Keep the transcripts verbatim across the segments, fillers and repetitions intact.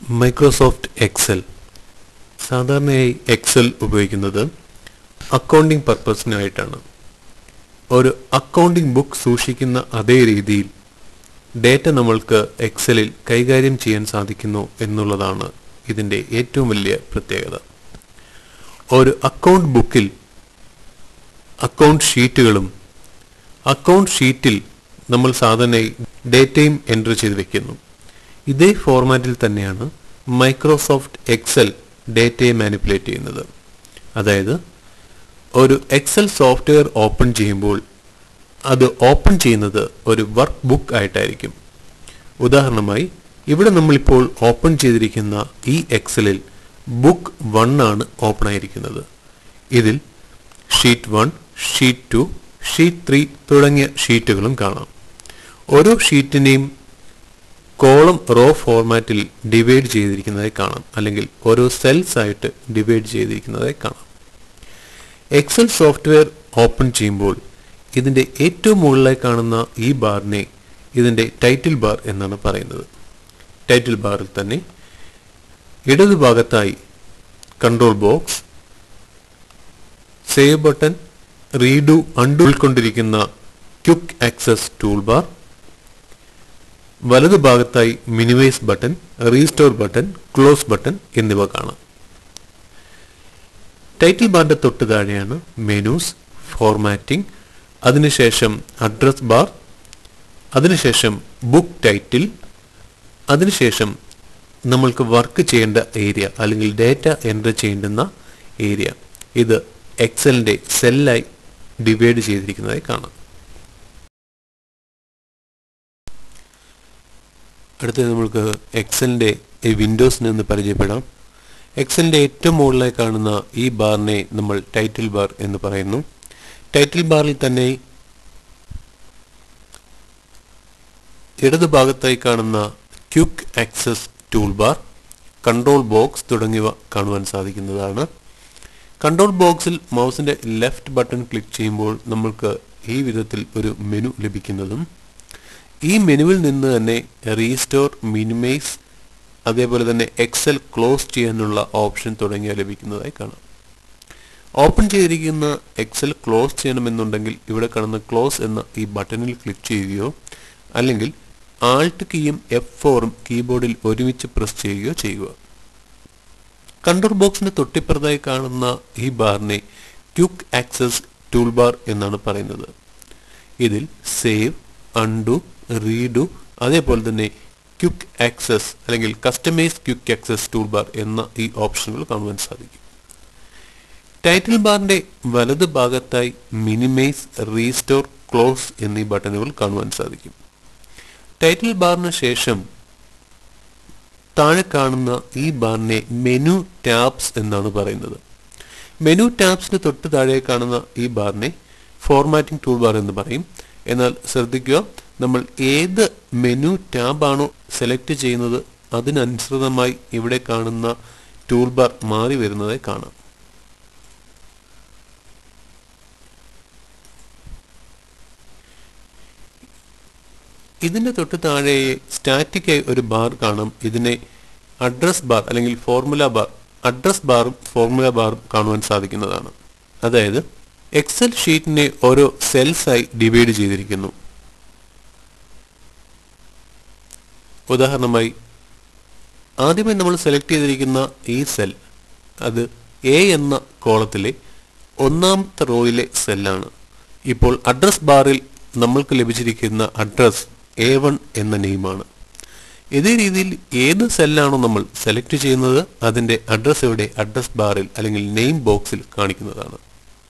Microsoft Excel സാധാരണയായി Excel ഉപയോഗിക്കുന്നത് accounting പർപ്പസിനായിട്ടാണ്. ഒരു അക്കൗണ്ടിംഗ് ബുക്ക് സൂക്ഷിക്കുന്ന അതേ രീതിയിൽ ഡേറ്റ നമ്മൾക്ക് എക്സലിൽ കൈകാര്യം ചെയ്യാൻ സാധിക്കുന്നു എന്നുള്ളതാണ് ഇതിൻ്റെ ഏറ്റവും വലിയ പ്രത്യേകത. ഒരു അക്കൗണ്ട് ബുക്കിൽ അക്കൗണ്ട് ഷീറ്റുകളും അക്കൗണ്ട് ഷീറ്റിൽ നമ്മൾ സാധാരണയായി ഡേറ്റയും എൻ്റർ ചെയ്ത് വെക്കുന്നു. ഇതേ ഫോർമാറ്റിൽ തന്നെയാണ് മൈക്രോസോഫ്റ്റ് എക്സൽ ഡേറ്റയെ മാനിപ്പുലേറ്റ് ചെയ്യുന്നത്. അതായത് ഒരു എക്സൽ സോഫ്റ്റ്വെയർ ഓപ്പൺ ചെയ്യുമ്പോൾ അത് ഓപ്പൺ ചെയ്യുന്നത് ഒരു വർക്ക് ബുക്ക് ആയിട്ടായിരിക്കും. ഉദാഹരണമായി ഇവിടെ നമ്മളിപ്പോൾ ഓപ്പൺ ചെയ്തിരിക്കുന്ന ഈ എക്സലിൽ ബുക്ക് വൺ ആണ് ഓപ്പൺ ആയിരിക്കുന്നത്. ഇതിൽ sheet one, sheet two, sheet three തുടങ്ങിയ ഷീറ്റുകളും കാണാം. ഓരോ ഷീറ്റിനെയും കോളം റോ ഫോർമാറ്റിൽ ഡിവൈഡ് ചെയ്തിരിക്കുന്നതായി കാണാം, അല്ലെങ്കിൽ ഓരോ സെൽസ് ആയിട്ട് ഡിവൈഡ് ചെയ്തിരിക്കുന്നതായി കാണാം. എക്സൽ സോഫ്റ്റ്വെയർ ഓപ്പൺ ചെയ്യുമ്പോൾ ഇതിൻ്റെ ഏറ്റവും മുകളിലായി കാണുന്ന ഈ ബാറിനെ ഇതിൻ്റെ ടൈറ്റിൽ ബാർ എന്നാണ് പറയുന്നത്. ടൈറ്റിൽ ബാറിൽ തന്നെ ഇടതുഭാഗത്തായി control box, save button, redo, undo ഉൾക്കൊണ്ടിരിക്കുന്ന ക്വിക്ക് ആക്സസ് ടൂൾ ബാർ, വലതുഭാഗത്തായി minimise button, restore button, close button എന്നിവ കാണാം. ടൈറ്റിൽ ബാറിന്റെ തൊട്ട് താഴെയാണ് മെനൂസ്, ഫോർമാറ്റിംഗ്, അതിനുശേഷം അഡ്രസ് ബാർ, അതിനുശേഷം ബുക്ക് ടൈറ്റിൽ, അതിനുശേഷം നമ്മൾക്ക് വർക്ക് ചെയ്യേണ്ട ഏരിയ അല്ലെങ്കിൽ ഡേറ്റ എൻ്റർ ചെയ്യേണ്ടുന്ന ഏരിയ. ഇത് എക്സലിൻ്റെ സെല്ലായി ഡിവൈഡ് ചെയ്തിരിക്കുന്നതായി കാണാം. അടുത്തത് നമ്മൾക്ക് എക്സലിൻ്റെ വിൻഡോസിനെ ഒന്ന് പരിചയപ്പെടാം. എക്സലിൻ്റെ ഏറ്റവും മുകളിലായി കാണുന്ന ഈ ബാറിനെ നമ്മൾ ടൈറ്റിൽ ബാർ എന്ന് പറയുന്നു. ടൈറ്റിൽ ബാറിൽ തന്നെ ഇടതുഭാഗത്തായി കാണുന്ന quick access tool bar, control box തുടങ്ങിയവ കാണുവാൻ സാധിക്കുന്നതാണ്. കൺട്രോൾ ബോക്സിൽ മൗസിൻ്റെ ലെഫ്റ്റ് ബട്ടൺ ക്ലിക്ക് ചെയ്യുമ്പോൾ നമ്മൾക്ക് ഈ വിധത്തിൽ ഒരു മെനു ലഭിക്കുന്നതും ഈ മെനുവിൽ നിന്ന് തന്നെ റീസ്റ്റോർ, മിനിമൈസ്, അതേപോലെ തന്നെ എക്സൽ ക്ലോസ് ചെയ്യാനുള്ള ഓപ്ഷൻ തുടങ്ങിയവ ലഭിക്കുന്നതായി കാണാം. ഓപ്പൺ ചെയ്തിരിക്കുന്ന എക്സൽ ക്ലോസ് ചെയ്യണമെന്നുണ്ടെങ്കിൽ ഇവിടെ കാണുന്ന ക്ലോസ് എന്ന ഈ ബട്ടണിൽ ക്ലിക്ക് ചെയ്യുകയോ അല്ലെങ്കിൽ ആൾട്ട് കീയും എഫ് ഫോറും കീബോർഡിൽ ഒരുമിച്ച് പ്രസ് ചെയ്യുകയോ ചെയ്യുക. കൺട്രോൾ ബോക്സിന്റെ തൊട്ടിപ്പുറത്തായി കാണുന്ന ഈ ബാറിനെ ക്വിക്ക് ആക്സസ് ടൂൾ ബാർ എന്നാണ് പറയുന്നത്. ഇതിൽ സേവ്, അൺഡു, റീഡു, അതേപോലെ തന്നെ ക്വിക്ക് ആക്സസ് അല്ലെങ്കിൽ customise quick access tool bar എന്ന ഈ ഓപ്ഷനുകൾ കാണുവാൻ സാധിക്കും. ടൈറ്റിൽ ബാറിന്റെ വലത് ഭാഗത്തായി മിനിമൈസ്, റീസ്റ്റോർ, ക്ലോസ് എന്നീ ബട്ടണുകൾ കാണുവാൻ സാധിക്കും. ടൈറ്റിൽ ബാറിന് ശേഷം താഴെ കാണുന്ന ഈ ബാറിനെ മെനു ടാബ്സ് എന്നാണ് പറയുന്നത്. മെനു ടാബ്സിന് തൊട്ട് താഴെ കാണുന്ന ഈ ബാറിനെ ഫോർമാറ്റിംഗ് ടൂൾ ബാർ എന്ന് പറയും. എന്നാൽ ശ്രദ്ധിക്കുക, നമ്മൾ ഏത് മെനു ടാബാണോ സെലക്ട് ചെയ്യുന്നത് അതിനനുസൃതമായി ഇവിടെ കാണുന്ന ടൂൾ ബാർ മാറി വരുന്നതായി കാണാം. ഇതിൻ്റെ തൊട്ട് താഴെ സ്റ്റാറ്റിക്കായി ഒരു ബാർ കാണാം. ഇതിനെ അഡ്രസ് ബാർ അല്ലെങ്കിൽ ഫോർമുല ബാർ, അഡ്രസ് ബാറും ഫോർമുല ബാറും കാണുവാൻ സാധിക്കുന്നതാണ്. അതായത് എക്സൽ ഷീറ്റിനെ ഓരോ സെൽസായി ഡിവൈഡ് ചെയ്തിരിക്കുന്നു. ഉദാഹരണമായി ആദ്യമായി നമ്മൾ സെലക്ട് ചെയ്തിരിക്കുന്ന ഈ സെൽ അത് എ എന്ന കോളത്തിലെ ഒന്നാമത്തെ റോയിലെ സെല്ലാണ്. ഇപ്പോൾ അഡ്രസ് ബാറിൽ നമ്മൾക്ക് ലഭിച്ചിരിക്കുന്ന അഡ്രസ് എ വൺ എന്ന നെയിമാണ്. ഇതേ രീതിയിൽ ഏത് സെല്ലാണോ നമ്മൾ സെലക്ട് ചെയ്യുന്നത് അതിൻ്റെ അഡ്രസ് ഇവിടെ അഡ്രസ് ബാറിൽ അല്ലെങ്കിൽ നെയിം ബോക്സിൽ കാണിക്കുന്നതാണ്.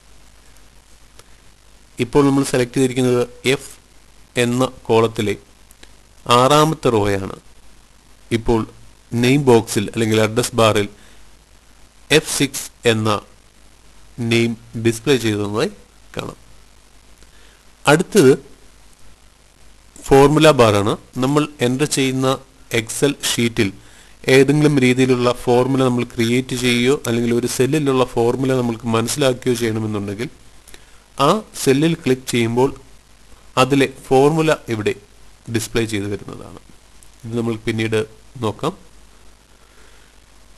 ഇപ്പോൾ നമ്മൾ സെലക്ട് ചെയ്തിരിക്കുന്നത് എഫ് എന്ന കോളത്തിലെ ആറാമത്തെ റോയാണ്. ഇപ്പോൾ നെയിം ബോക്സിൽ അല്ലെങ്കിൽ അഡ്രസ് ബാറിൽ എഫ് സിക്സ് എന്ന നെയിം ഡിസ്പ്ലേ ചെയ്തതായി കാണാം. അടുത്തത് ഫോർമുല ബാറാണ്. നമ്മൾ എൻ്റർ ചെയ്യുന്ന എക്സൽ ഷീറ്റിൽ ഏതെങ്കിലും രീതിയിലുള്ള ഫോർമുല നമ്മൾ ക്രിയേറ്റ് ചെയ്യുകയോ അല്ലെങ്കിൽ ഒരു സെല്ലിലുള്ള ഫോർമുല നമ്മൾക്ക് മനസ്സിലാക്കുകയോ ചെയ്യണമെന്നുണ്ടെങ്കിൽ ആ സെല്ലിൽ ക്ലിക്ക് ചെയ്യുമ്പോൾ അതിലെ ഫോർമുല ഇവിടെ ഡിസ്പ്ലേ ചെയ്തു വരുന്നതാണ്. ഇത് നമ്മൾ പിന്നീട് നോക്കാം.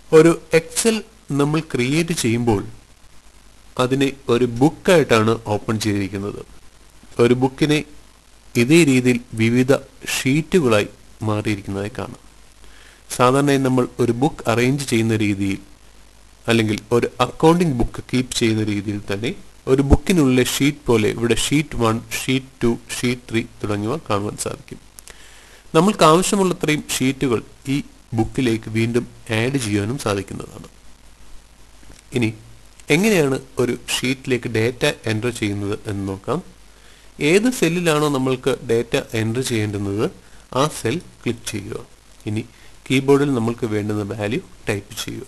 ഒരു എക്സൽ നമ്മൾ ക്രിയേറ്റ് ചെയ്യുമ്പോൾ അതിനെ ഒരു ബുക്കായിട്ടാണ് ഓപ്പൺ ചെയ്തിരിക്കുന്നത്. ഒരു ബുക്കിനെ ഇതേ രീതിയിൽ വിവിധ ഷീറ്റുകളായി മാറിയിരിക്കുന്നതായി കാണാം. സാധാരണയായി നമ്മൾ ഒരു ബുക്ക് അറേഞ്ച് ചെയ്യുന്ന രീതിയിൽ അല്ലെങ്കിൽ ഒരു അക്കൗണ്ടിംഗ് ബുക്ക് കീപ്പ് ചെയ്യുന്ന രീതിയിൽ തന്നെ ഒരു ബുക്കിനുള്ളിലെ ഷീറ്റ് പോലെ ഇവിടെ sheet one, sheet two, sheet three തുടങ്ങിയവ കാണുവാൻ സാധിക്കും. നമ്മൾക്ക് ആവശ്യമുള്ളത്രയും ഷീറ്റുകൾ ഈ ബുക്കിലേക്ക് വീണ്ടും ആഡ് ചെയ്യാനും സാധിക്കുന്നതാണ്. ഇനി എങ്ങനെയാണ് ഒരു ഷീറ്റിലേക്ക് ഡേറ്റ എൻ്റർ ചെയ്യുന്നത് എന്ന് നോക്കാം. ഏത് സെല്ലിലാണോ നമ്മൾക്ക് ഡേറ്റ എൻ്റർ ചെയ്യേണ്ടുന്നത് ആ സെൽ ക്ലിക്ക് ചെയ്യുക. ഇനി കീബോർഡിൽ നമ്മൾക്ക് വേണ്ടുന്ന വാല്യൂ ടൈപ്പ് ചെയ്യുക.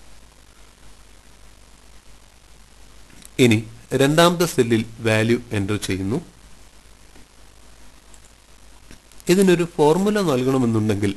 ഇനി രണ്ടാമത്തെ സെല്ലിൽ വാല്യൂ എൻ്റർ ചെയ്യുന്നു. ഇതിനൊരു ഫോർമുല നൽകണമെന്നുണ്ടെങ്കിൽ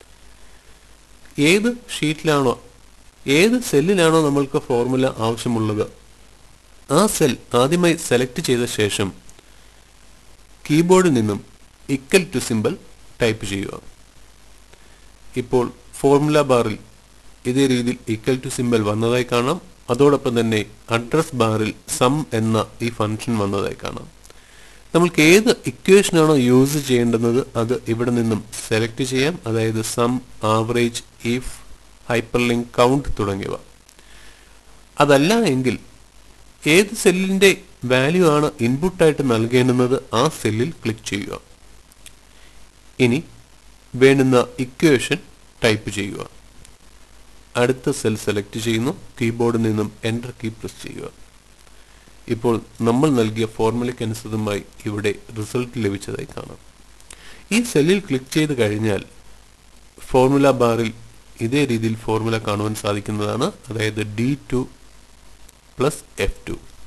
ഏത് ഷീറ്റിലാണോ ഏത് സെല്ലിലാണോ നമ്മൾക്ക് ഫോർമുല ആവശ്യമുള്ളത് ആ സെൽ ആദ്യമായി സെലക്ട് ചെയ്ത ശേഷം കീബോർഡിൽ നിന്നും ഈക്വൽ ടു സിമ്പൽ ടൈപ്പ് ചെയ്യുക. ഇപ്പോൾ ഫോർമുല ബാറിൽ ഇതേ രീതിയിൽ ഈക്വൽ ടു സിമ്പൽ വന്നതായി കാണാം. അതോടൊപ്പം തന്നെ അഡ്രസ് ബാറിൽ സം എന്ന ഈ ഫംഗ്ഷൻ വന്നതായി കാണാം. നമ്മൾക്ക് ഏത് ഇക്വേഷനാണോ യൂസ് ചെയ്യേണ്ടുന്നത് അത് ഇവിടെ നിന്നും സെലക്ട് ചെയ്യാം. അതായത് sum, average, if, hyperlink, count തുടങ്ങിയവ. അതല്ല എങ്കിൽ ഏത് സെല്ലിൻ്റെ വാല്യൂ ആണ് ഇൻപുട്ടായിട്ട് നൽകേണ്ടുന്നത് ആ സെല്ലിൽ ക്ലിക്ക് ചെയ്യുക. ഇനി വേണ്ടുന്ന ഇക്വേഷൻ ടൈപ്പ് ചെയ്യുക. അടുത്ത സെൽ സെലക്ട് ചെയ്യുന്നു. കീബോർഡിൽ നിന്നും എൻ്റർ കീ പ്രസ് ചെയ്യുക. ഇപ്പോൾ നമ്മൾ നൽകിയ ഫോർമുലയ്ക്ക് അനുസൃതമായി ഇവിടെ റിസൾട്ട് ലഭിച്ചതായി കാണാം. ഈ സെല്ലിൽ ക്ലിക്ക് ചെയ്ത് കഴിഞ്ഞാൽ ഫോർമുല ബാറിൽ ഇതേ രീതിയിൽ ഫോർമുല കാണുവാൻ സാധിക്കുന്നതാണ്. അതായത് D two plus F to.